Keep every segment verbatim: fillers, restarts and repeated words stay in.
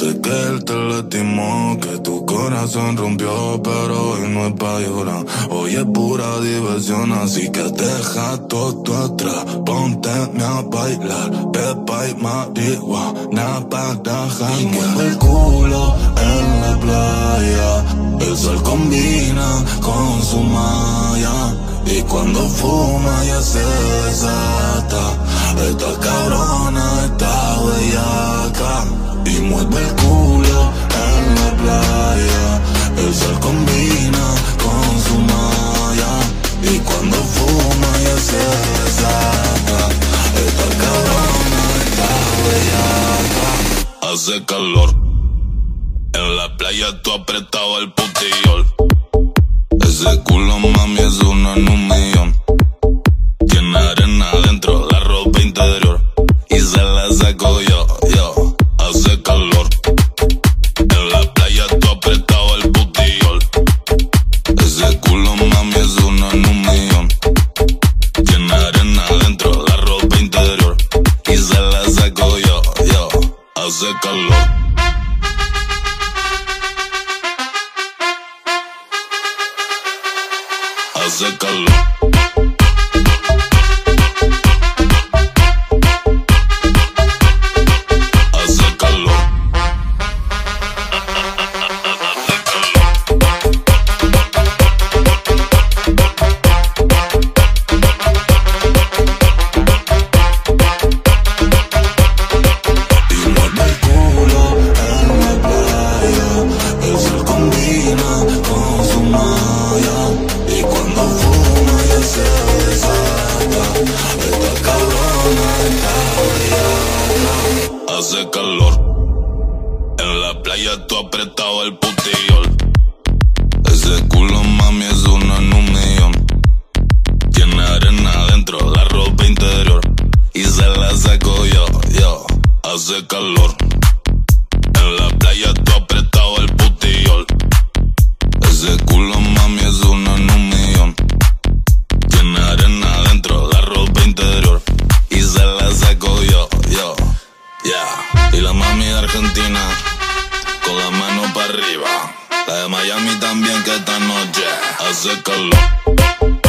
sé que él te lastimó, que tu corazón rompió, pero hoy no es pa' llorar. Hoy es pura diversión, así que deja todo atrás. Ponte a bailar, pepa y marihuana para janguear. Y mueve el culo en la playa, el sol combina con su malla. Y cuando fuma ya se desata, esta cabrona está bellaca. Y mueve el culo en la playa, el sol combina con su malla. Y cuando fuma ya se desata, esta cabrona está bellaca. Hace calor, en la playa tú apretado el putillol. Ese culo mami es uno en un millón. Tiene arena adentro, la ropa interior, y se la saco yo, yo. Hace calor, en la playa tú apretado el putillol. Ese culo mami es uno en un millón. Tiene arena adentro, la ropa interior, y se la saco yo, yo. Hace calor. Hace calor. Hace calor. Y mueve el culo en la playa, el sol combina con su malla. Y cuando fuma ya se desata, esta cabrona está bellaca. Hace calor, en la playa tú apretado el putillol. Ese culo mami es uno en un millón. Tiene arena adentro, la ropa interior, y se la saco yo, yo. Hace calor, en la playa tú apretado el putillol. Ese culo mami es uno en un millón. Tiene arena adentro, la ropa interior, y se la saco yo, yo, yeah. Y la mami de Argentina, con la mano para arriba. La de Miami también, que esta noche hace calor.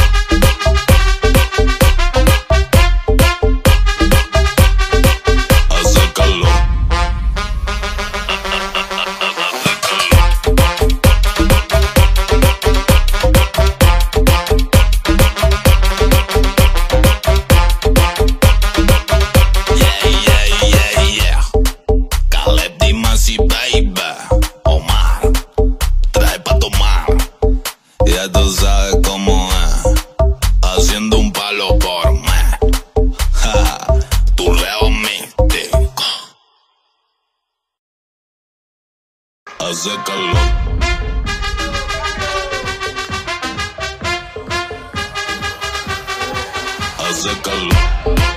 Ya tú sabes cómo es, haciendo un palo por mí. Ja, tu reo místico. Hace calor. Hace calor.